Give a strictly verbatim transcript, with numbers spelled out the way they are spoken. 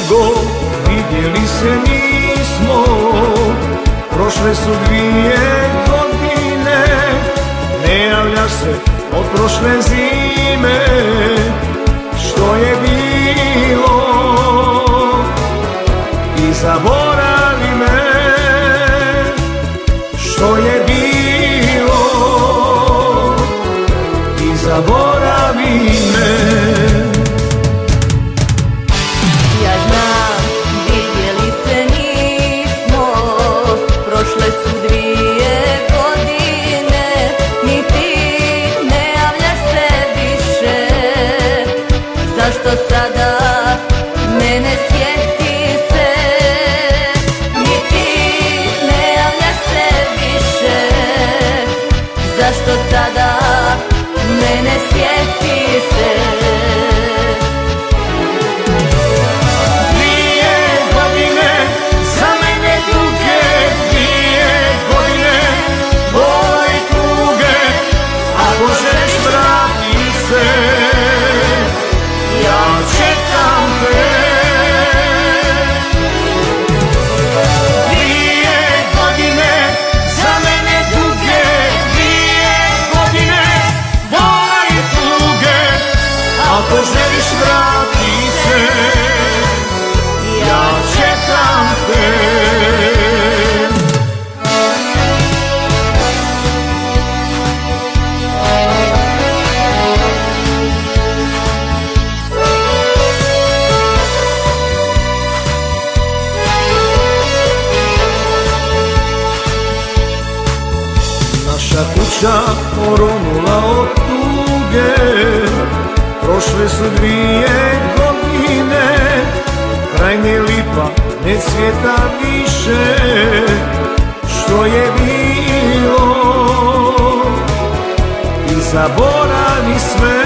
dugo vidjeli se nismo, prošle su dvije godine, ne javljaš se od prošle zime, što je bilo i zaboravi me, što je bilo i zaboravi me. Ja znam, vidjeli se nismo, prošle su dvije godine, ni ti ne javljaš se više, zašto sada mene sjeti se, ni ti ne javljaš se više, zašto sada mene sjeti se. Ako želiš vrati se, ja čekam te. Naša kuća oronula od tuge, prošle su dvije godine, kraj nje lipa ne cvjeta više, što je bilo i zaboravi sve.